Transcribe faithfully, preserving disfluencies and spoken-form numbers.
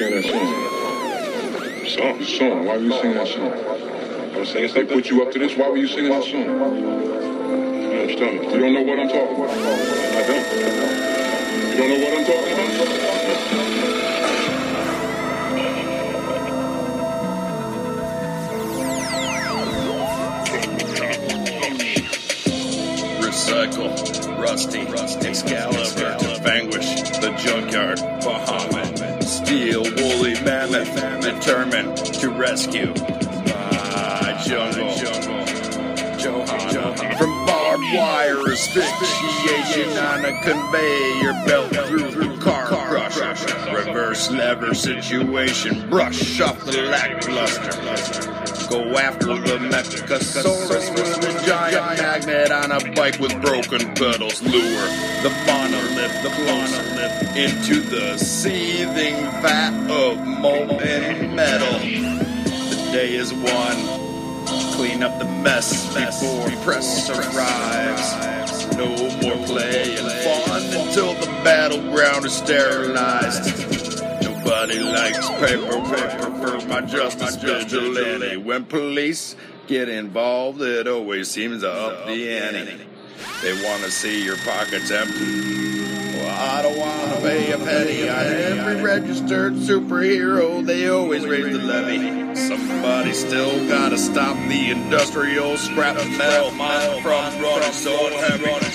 sing that song? Song, song. Why were you singing that song? I'm saying, if they put you up to this, why were you singing that song? You understand me? You don't know what I'm talking about? I don't. You don't know what I'm talking about? Recycle, Rusty, Rusty, Excalibur, to vanquish the junkyard, Bahamut, Steel, Woolly Mammoth, determined to rescue my jungle, jungle, Johanna. From barbed wire asphyxiation on a conveyor belt through the car crusher, reverse lever situation, brush off the lackluster. Go after the Mechasaurus with the giant magnet on a bike with broken pedals. Lure the monolith, the monolith into the seething vat of molten metal. The day is won. Clean up the mess before press arrives. No more play and fun until the battleground is sterilized. Nobody likes paper, paper for my justice vigilante. When police get involved, it always seems to up the ante. They want to see your pockets empty. Well, I don't want to pay a penny on every registered superhero. They always raise the levy. Somebody still gotta stop the industrial scrap metal mine from running so heavy.